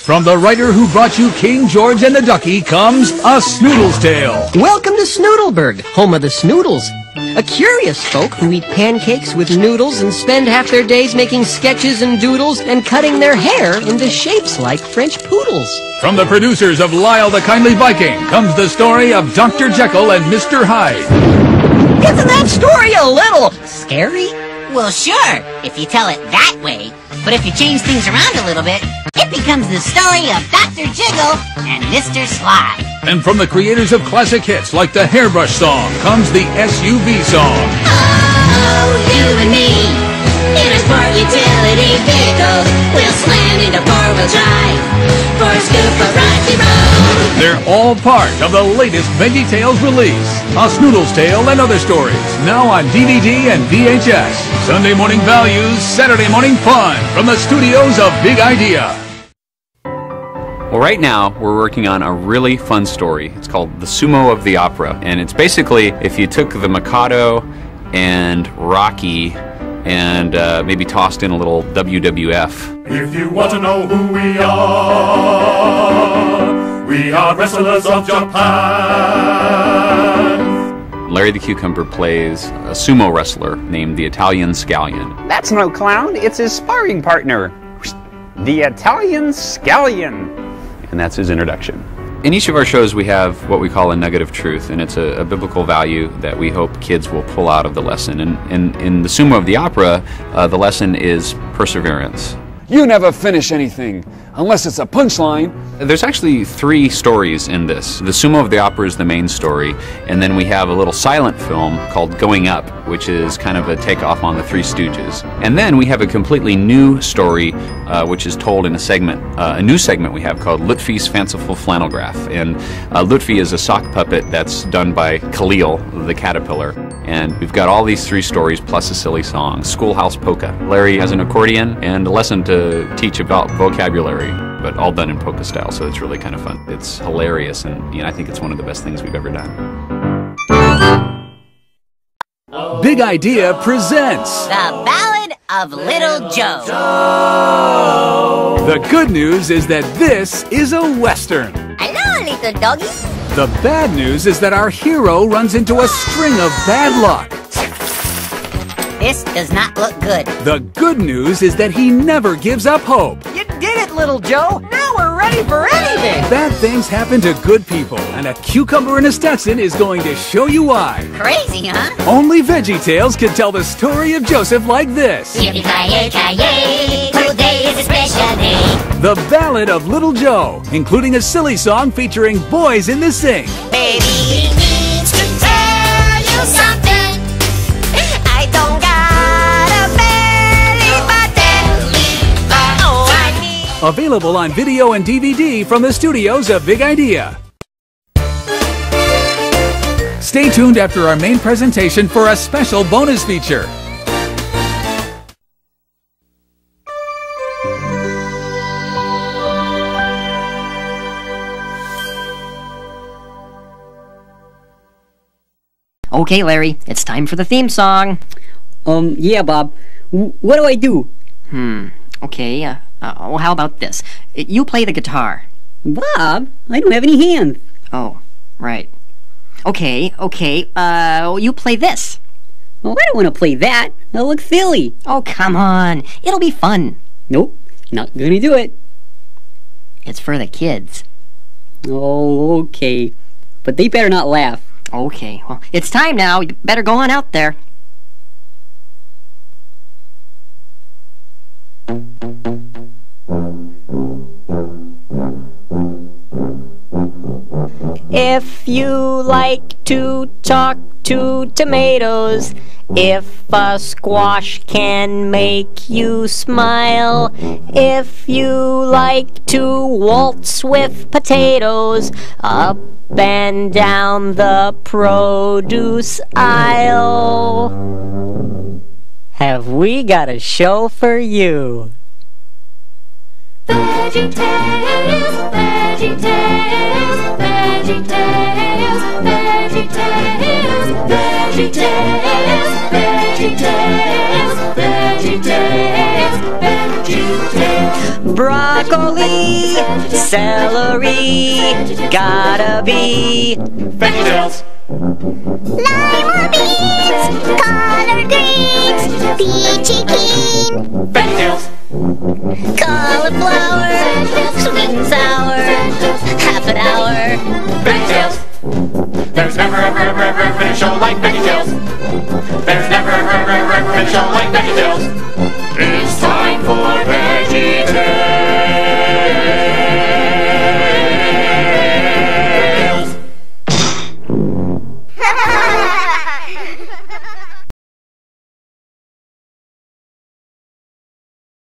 From the writer who brought you King George and the Ducky comes A Snoodle's Tale. Welcome to Snoodleburg, home of the Snoodles. A curious folk who eat pancakes with noodles and spend half their days making sketches and doodles and cutting their hair into shapes like French poodles. From the producers of Lyle the Kindly Viking comes the story of Dr. Jekyll and Mr. Hyde. Isn't that story a little scary? Well, sure, if you tell it that way. But if you change things around a little bit, it becomes the story of Dr. Jiggle and Mr. Sly. And from the creators of classic hits like the Hairbrush Song comes the SUV song. Oh, you and me, in a sport utility vehicle, we'll slam into four-wheel drive for a scoop of rocky road. They're all part of the latest VeggieTales release, A Snoodle's Tale and Other Stories, now on DVD and VHS. Sunday morning values, Saturday morning fun from the studios of Big Idea. Well, right now we're working on a really fun story. It's called The Sumo of the Opera, and it's basically if you took the Mikado and Rocky and maybe tossed in a little WWF. If you want to know who we are wrestlers of Japan. Larry the Cucumber plays a sumo wrestler named the Italian Scallion. That's no clown, it's his sparring partner, the Italian Scallion. And that's his introduction. In each of our shows we have what we call a nugget of truth, and it's a biblical value that we hope kids will pull out of the lesson. And in the Sumo of the Opera, the lesson is perseverance. You never finish anything, unless it's a punchline. There's actually 3 stories in this. The Sumo of the Opera is the main story, and then we have a little silent film called Going Up, which is kind of a takeoff on the Three Stooges. And then we have a completely new story, which is told in a segment, a new segment we have called Lutfi's Fanciful Flannelgraph. And Lutfi is a sock puppet that's done by Khalil, the caterpillar. And we've got all these 3 stories plus a silly song, Schoolhouse Polka. Larry has an accordion and a lesson to teach about vocabulary, but all done in polka style, so it's really kind of fun. It's hilarious, and I think it's one of the best things we've ever done. Big Idea presents The Ballad of Little Joe. The good news is that this is a Western. Hello, little doggy. The bad news is that our hero runs into a string of bad luck. This does not look good. The good news is that he never gives up hope. You did it, little Joe! Now we're ready for anything! Bad things happen to good people, and a cucumber in a Stetson is going to show you why. Crazy, huh? Only VeggieTales can tell the story of Joseph like this. Yippee-ki-yay-ki-yay, today is a special day. The Ballad of Little Joe, including a silly song featuring boys in the sing. Baby needs to tell you something. I don't got a belly button. Oh, I need. Available on video and DVD from the studios of Big Idea. Stay tuned after our main presentation for a special bonus feature. Okay, Larry, it's time for the theme song. Yeah, Bob. What do I do? Okay, well, how about this? You play the guitar. Bob, I don't have any hands. Oh, right. Okay, you play this. Well, I don't want to play that. That'll look silly. Oh, come on. It'll be fun. Nope, not gonna do it. It's for the kids. Oh, okay. But they better not laugh. Okay, well, it's time now. You better go on out there. If you like to talk to tomatoes, if a squash can make you smile, if you like to waltz with potatoes, up and down the produce aisle, have we got a show for you. VeggieTales, VeggieTales, VeggieTales, VeggieTales, VeggieTales, VeggieTales, VeggieTales, VeggieTales. VeggieTales. Broccoli, celery, gotta be VeggieTales. Lima beans, collard greens, peachy keen, VeggieTales. cauliflower, sweet and sour, half an hour. VeggieTales. There's never ever been a show like VeggieTales. There's never ever been a show